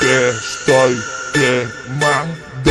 te estoy quemando.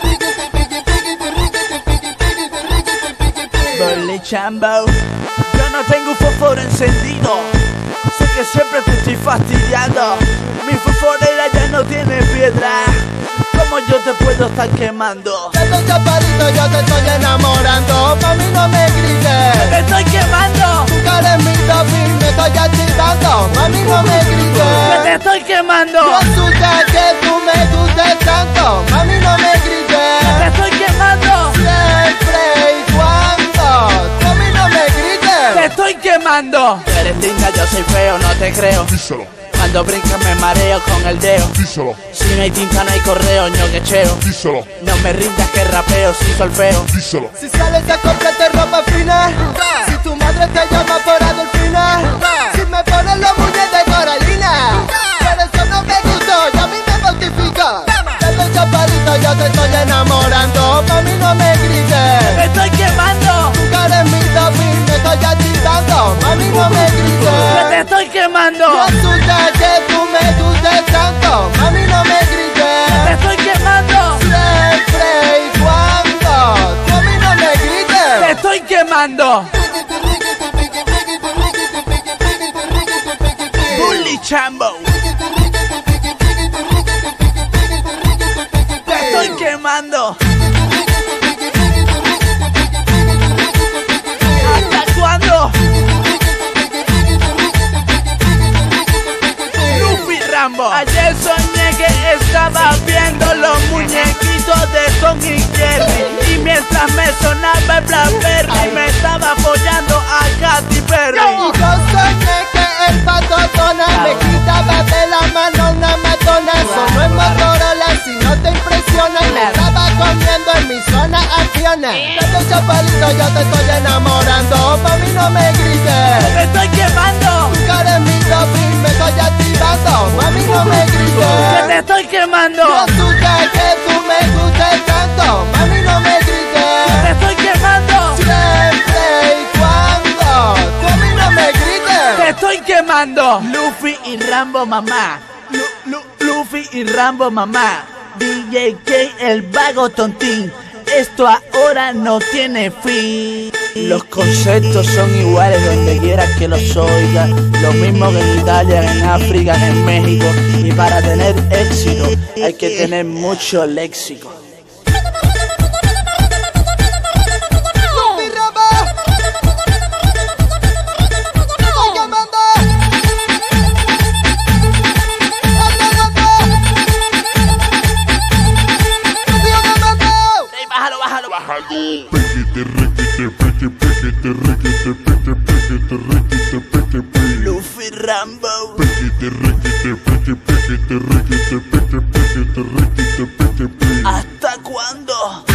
Bully Chambo. Yo no tengo un fósforo encendido, sé que siempre te estoy fastidiando. Mi fosforera ya no tiene piedra, ¿cómo yo te puedo estar quemando? Desde chaparrito yo te estoy enamorando, mami no me grites. ¡Te estoy quemando! Tu cara es mi doping, me estoy agitando, mami no me ¡Que grites. te estoy quemando! No asusta que tú me gustes tanto, mami no me grites. ¡Te estoy quemando! Siempre y cuando, mami no me grites. ¡Te estoy quemando! Tú eres linda, yo soy feo, no te creo. Díselo, Cuando brincas me mareo con el dedo. díselo, Si no hay tinta no hay correo, ñoquecheo. díselo, No me rindas que rapeo sin solfeo. díselo. Si sales a comprarte ropa fina, si tu madre te llama por Adolfina, si me pones los muñecos de Coralina, por eso no me gustó y a mí me mortifica. Desde chaparrito yo te estoy enamorando, mami no me ¡Te grites. estoy quemando! Tu cara es mi doping, me estoy agitando, mami no me ¡Que te grites. estoy quemando! No asusta que tú me gustes tanto, mami no me ¡Te grites. estoy quemando! Siempre y cuando, mami no me ¡Te grites. estoy quemando! Bully Chambo. Te estoy quemando. ¿Hasta cuándo? Luffy Rambo. Ayer soñé que estaba viendo los muñequitos de Tom y Jerry, y mientras me sonaba el Blackberry me estaba apoyando a Katy Perry. Y yo soñé que el pato Donald me quitaba de la mano una matona. Eso no es Motorola, si no te impresiona. Me estaba comiendo en mi zona acciones. Desde chaparrito yo te estoy enamorando, mami no me grites. ¡Te estoy quemando! Tu cara es mi doping, me estoy activando, mami no me ¡Que grites. te estoy quemando! No asusta que tú me gustes tanto, mami no me ¡Te grites. estoy quemando! Siempre y cuando, mami no me grites. ¡Te estoy quemando! Luffy y Rambo mamá. Luffy y Rambo mamá. DJ K el vago tontín. Esto ahora no tiene fin. Los conceptos son iguales donde quiera que los oiga. Lo mismo que en Italia, en África, en México. Y para tener éxito hay que tener mucho léxico. Mi robo. Estoy quemando. Estoy quemando. Ey, bájalo, bájalo. Pequete, requete, peque, pequete, requete, peque, pequete, requete, peque, peque. Luffy Rambo. Pequete, requete, peque, pequete, requete, peque, pequete, requete, peque, peque. ¿Hasta cuándo?